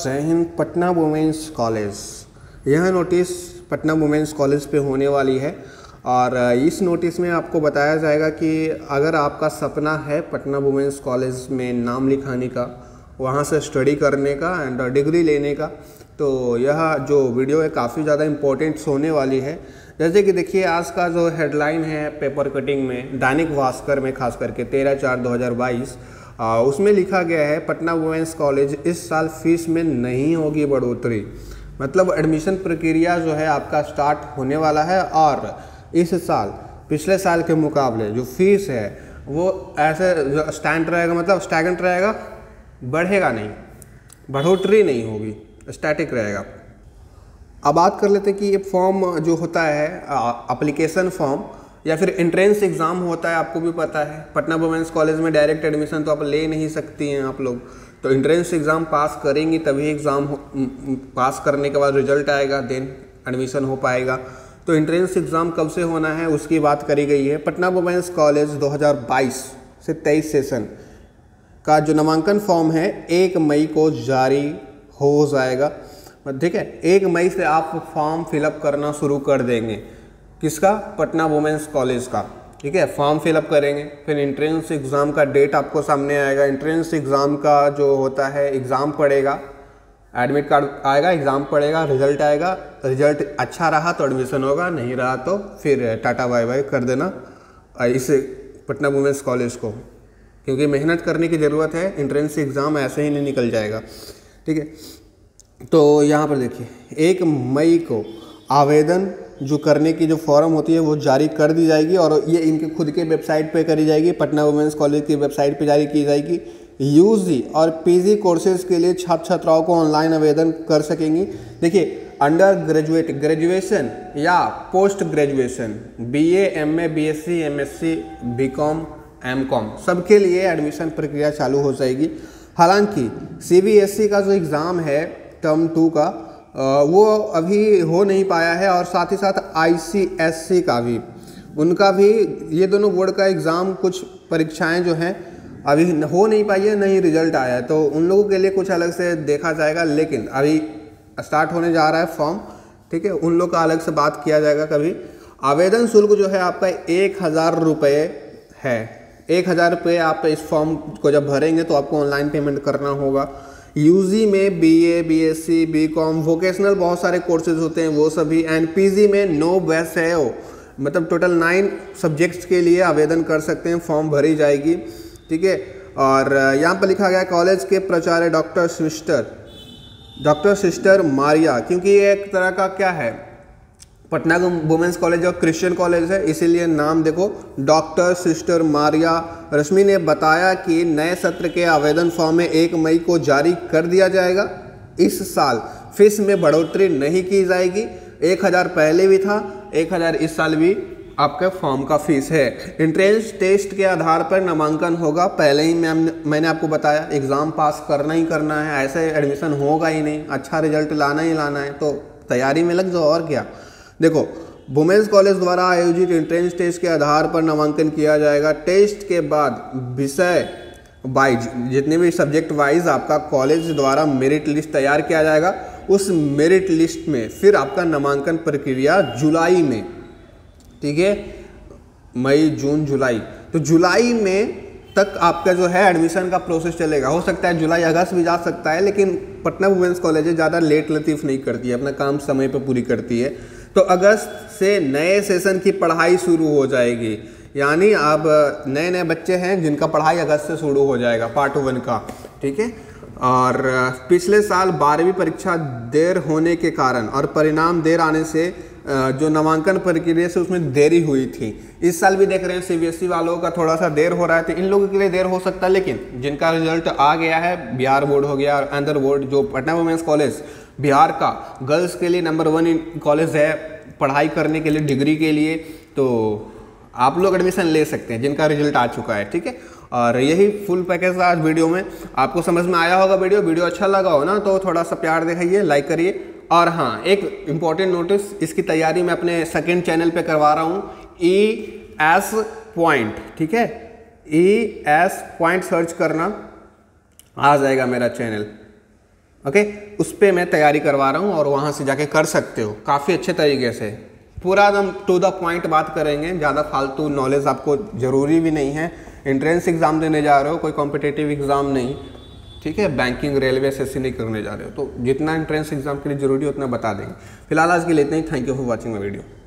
जय हिंद। Patna women's college, यह नोटिस पटना वुमेंस कॉलेज पे होने वाली है और इस नोटिस में आपको बताया जाएगा कि अगर आपका सपना है पटना वुमेंस कॉलेज में नाम लिखाने का, वहाँ से स्टडी करने का एंड डिग्री लेने का, तो यह जो वीडियो है काफ़ी ज़्यादा इम्पोर्टेंट होने वाली है। जैसे कि देखिए, आज का जो हेडलाइन है पेपर कटिंग में, दैनिक भास्कर में खास करके 13/4/2022, उसमें लिखा गया है पटना वुमेंस कॉलेज इस साल फीस में नहीं होगी बढ़ोतरी। मतलब एडमिशन प्रक्रिया जो है आपका स्टार्ट होने वाला है और इस साल पिछले साल के मुकाबले जो फीस है वो ऐसे स्टैंड रहेगा, मतलब स्टैगनेंट रहेगा, बढ़ेगा नहीं, बढ़ोतरी नहीं होगी, स्टैटिक रहेगा। अब बात कर लेते हैं कि ये फॉर्म जो होता है एप्लीकेशन फॉर्म या फिर एंट्रेंस एग्ज़ाम होता है, आपको भी पता है पटना वुमेंस कॉलेज में डायरेक्ट एडमिशन तो आप ले नहीं सकती हैं आप लोग, तो एंट्रेंस एग्ज़ाम पास करेंगी तभी एग्ज़ाम पास करने के बाद रिजल्ट आएगा, देन एडमिशन हो पाएगा। तो एंट्रेंस एग्ज़ाम कब से होना है उसकी बात करी गई है। पटना वुमेंस कॉलेज 2022 से 23 सेशन का जो नामांकन फॉर्म है 1 मई को जारी हो जाएगा। ठीक है, 1 मई से आप फॉर्म फिलअप करना शुरू कर देंगे। किसका? पटना वुमेंस कॉलेज का। ठीक है, फॉर्म फिलअप करेंगे, फिर एंट्रेंस एग्ज़ाम का डेट आपको सामने आएगा। एंट्रेंस एग्ज़ाम का जो होता है एग्ज़ाम पड़ेगा, एडमिट कार्ड आएगा, एग्ज़ाम पड़ेगा, रिजल्ट आएगा। रिजल्ट अच्छा रहा तो एडमिशन होगा, नहीं रहा तो फिर टाटा बाय बाय कर देना इस पटना वुमेंस कॉलेज को, क्योंकि मेहनत करने की ज़रूरत है, एंट्रेंस एग्ज़ाम ऐसे ही नहीं निकल जाएगा। ठीक है, तो यहाँ पर देखिए 1 मई को आवेदन जो करने की जो फॉर्म होती है वो जारी कर दी जाएगी और ये इनके खुद के वेबसाइट पे करी जाएगी, पटना वुमेंस कॉलेज की वेबसाइट पे जारी की जाएगी। यूजी और पीजी कोर्सेज के लिए छात्र छात्राओं को ऑनलाइन आवेदन कर सकेंगी। देखिए, अंडर ग्रेजुएट, ग्रेजुएशन या post graduation, BA, MA, BSc, MSc, BCom, MCom, सबके लिए एडमिशन प्रक्रिया चालू हो जाएगी। हालांकि सीबीएसई का जो एग्ज़ाम है टर्म 2 का वो अभी हो नहीं पाया है और साथ ही साथ आईसीएसई का भी, उनका भी, ये दोनों बोर्ड का एग्ज़ाम कुछ परीक्षाएं जो हैं अभी हो नहीं पाई है, नहीं रिजल्ट आया है, तो उन लोगों के लिए कुछ अलग से देखा जाएगा। लेकिन अभी स्टार्ट होने जा रहा है फॉर्म, ठीक है, उन लोग का अलग से बात किया जाएगा कभी। आवेदन शुल्क जो है आपका 1000 रुपये है। 1000 रुपये आप इस फॉर्म को जब भरेंगे तो आपको ऑनलाइन पेमेंट करना होगा। यूजी में बीए, बीएससी, बीकॉम, वोकेशनल बहुत सारे कोर्सेज होते हैं वो सभी, एंड पीजी में 9 बैच है, मतलब टोटल 9 सब्जेक्ट्स के लिए आवेदन कर सकते हैं, फॉर्म भरी जाएगी। ठीक है, और यहाँ पर लिखा गया कॉलेज के प्राचार्य डॉक्टर सिस्टर मारिया, क्योंकि ये एक तरह का क्या है, पटना वुमेंस कॉलेज और क्रिश्चियन कॉलेज है, इसीलिए नाम देखो डॉक्टर सिस्टर मारिया रश्मि ने बताया कि नए सत्र के आवेदन फॉर्म में 1 मई को जारी कर दिया जाएगा। इस साल फीस में बढ़ोतरी नहीं की जाएगी। 1000 पहले भी था, 1000 इस साल भी आपके फॉर्म का फीस है। एंट्रेंस टेस्ट के आधार पर नामांकन होगा। पहले ही मैंने आपको बताया एग्ज़ाम पास करना ही करना है, ऐसे एडमिशन होगा ही नहीं, अच्छा रिजल्ट लाना ही लाना है, तो तैयारी में लग जाओ और क्या। देखो, वुमेंस कॉलेज द्वारा आयोजित एंट्रेंस टेस्ट के आधार पर नामांकन किया जाएगा। टेस्ट के बाद विषय वाइज, जितने भी सब्जेक्ट वाइज आपका कॉलेज द्वारा मेरिट लिस्ट तैयार किया जाएगा। उस मेरिट लिस्ट में फिर आपका नामांकन प्रक्रिया जुलाई में, ठीक है, मई, जून, जुलाई, तो जुलाई में तक आपका जो है एडमिशन का प्रोसेस चलेगा। हो सकता है जुलाई अगस्त भी जा सकता है, लेकिन पटना वुमेंस कॉलेज ज़्यादा लेट लतीफ़ नहीं करती है, अपना काम समय पर पूरी करती है। तो अगस्त से नए सेशन की पढ़ाई शुरू हो जाएगी, यानी अब नए नए बच्चे हैं जिनका पढ़ाई अगस्त से शुरू हो जाएगा, पार्ट 1 का। ठीक है, और पिछले साल 12वीं परीक्षा देर होने के कारण और परिणाम देर आने से जो नामांकन प्रक्रिया से उसमें देरी हुई थी, इस साल भी देख रहे हैं सीबीएसई वालों का थोड़ा सा देर हो रहा है, तो इन लोगों के लिए देर हो सकता है। लेकिन जिनका रिजल्ट आ गया है, बिहार बोर्ड हो गया और अंदर बोर्ड, जो पटना वुमेंस कॉलेज बिहार का गर्ल्स के लिए नंबर 1 कॉलेज है पढ़ाई करने के लिए, डिग्री के लिए, तो आप लोग एडमिशन ले सकते हैं जिनका रिजल्ट आ चुका है। ठीक है, और यही फुल पैकेज था आज वीडियो में। आपको समझ में आया होगा वीडियो अच्छा लगा हो ना तो थोड़ा सा प्यार दिखाइए, लाइक करिए। और हाँ, एक इम्पॉर्टेंट नोटिस, इसकी तैयारी मैं अपने सेकंड चैनल पे करवा रहा हूँ, ES पॉइंट। ठीक है, ES पॉइंट सर्च करना, आ जाएगा मेरा चैनल। ओके, उस पर मैं तैयारी करवा रहा हूँ और वहाँ से जाके कर सकते हो काफ़ी अच्छे तरीके से। पूरा एकदम टू द पॉइंट बात करेंगे, ज़्यादा फालतू नॉलेज आपको ज़रूरी भी नहीं है। एंट्रेंस एग्ज़ाम देने जा रहे हो, कोई कॉम्पिटिटिव एग्ज़ाम नहीं, ठीक है, बैंकिंग रेलवे एसएससी नहीं करने जा रहे हो, तो जितना एंट्रेंस एग्ज़ाम के लिए ज़रूरी है उतना बता देंगे। फिलहाल आज के लिए इतना ही। Thank you for watching my video.